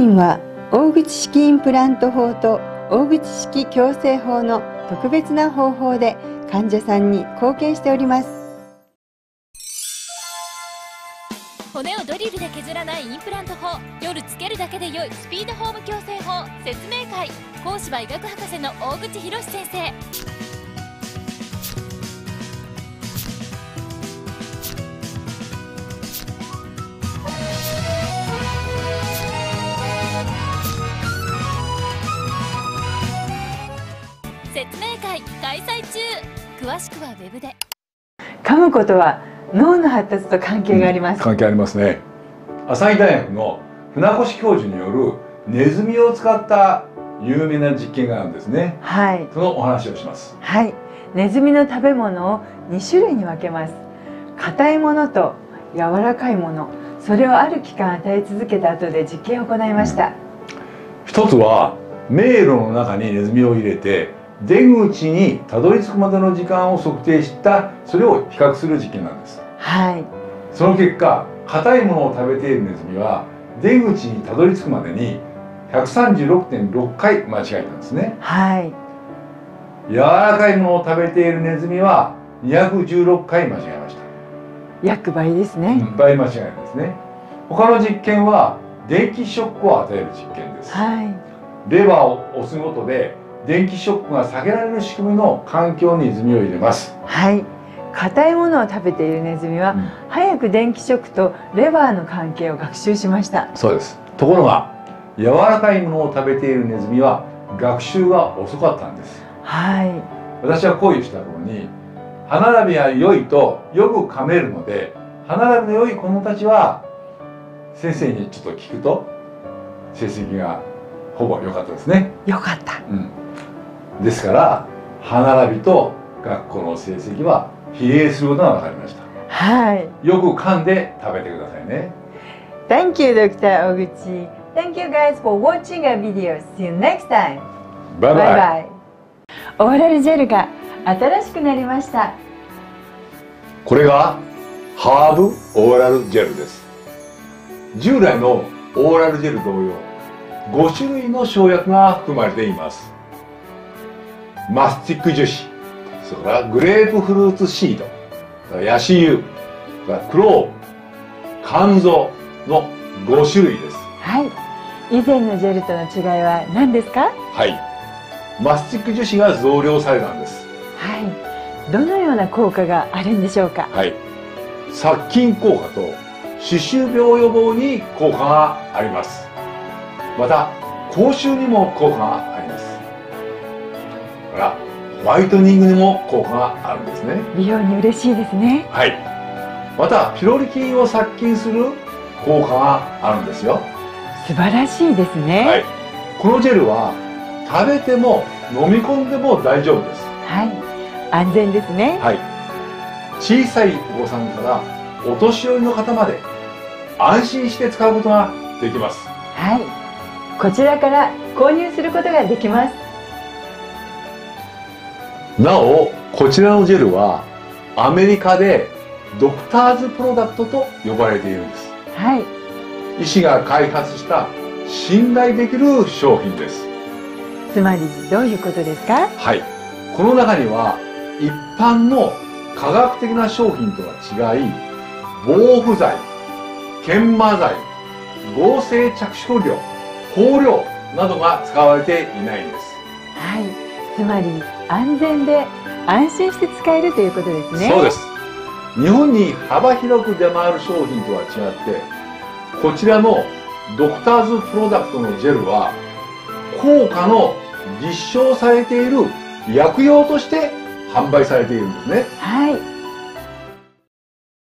員は大口式インプラント法と大口式矯正法の特別な方法で患者さんに貢献しております。 骨をドリルで削らないインプラント法、夜つけるだけで良いスピードホーム矯正法説明会、講師は医学博士の大口博先生。説明会開催中。詳しくはウェブで。 噛むことは脳の発達と関係があります。 関係ありますね。朝日大学の船越教授によるネズミを使った有名な実験があるんですね。 はい。 そのお話をします。 はい。ネズミの食べ物を2種類に分けます。硬いものと柔らかいもの。それをある期間与え続けた後で実験を行いました。 一つは迷路の中にネズミを入れて出口にたどり着くまでの時間を測定したそれを比較する実験なんです。 はい。その結果、硬いものを食べているネズミは出口にたどり着くまでに 136.6 回間違えたんですね。 はい。 柔らかいものを食べているネズミは216回間違えました。 約倍ですね。 倍間違えるんですね。他の実験は電気ショックを与える実験です。 はい。 レバーを押すことで電気ショックが下げられる仕組みの環境にネズミを入れます。 はい。硬いものを食べているネズミは、早く電気ショックとレバーの関係を学習しました。 そうです。ところが柔らかいものを食べているネズミは学習が遅かったんです。 はい。 私は講義した頃に歯並びが良いとよく噛めるので、歯並びの良い子供たちは先生にちょっと聞くと成績がほぼ良かったですね。 良かった。 ですから歯並びと学校の成績は比例することが分かりました。 はい。 よく噛んで食べてくださいね。 Thank you, Dr. Oguchi. Thank you guys for watching our video. See you next time. Bye bye. オーラルジェルが新しくなりました。 これがハーブオーラルジェルです。従来のオーラルジェル同様、5種類の生薬が含まれています。マスティック樹脂、それからグレープフルーツシード、ヤシ油、クローブ、肝臓の5種類です。 はい。以前のジェルとの違いは何ですか？ はい。マスティック樹脂が増量されたんです。 はい。どのような効果があるんでしょうか？ はい。殺菌効果と歯周病予防に効果があります。また口臭にも効果があります。だからホワイトニングにも効果があるんですね。 美容に嬉しいですね。 はい。またピロリ菌を殺菌する効果があるんですよ。 素晴らしいですね。 はい。このジェルは食べても飲み込んでも大丈夫です。 はい。安全ですね。 はい。小さいお子さんからお年寄りの方まで安心して使うことができます。 はい。こちらから購入することができます。 なお、こちらのジェルはアメリカでドクターズプロダクトと呼ばれているんです。 はい。 医師が開発した信頼できる商品です。 つまりどういうことですか？ はい。この中には一般の科学的な商品とは違い、防腐剤、研磨剤、合成着色料、香料などが使われていないんです。 はい。つまり安全で安心して使えるということですね。 そうです。日本に幅広く出回る商品とは違って、こちらのドクターズプロダクトのジェルは効果の実証されている薬用として販売されているんですね。 はい。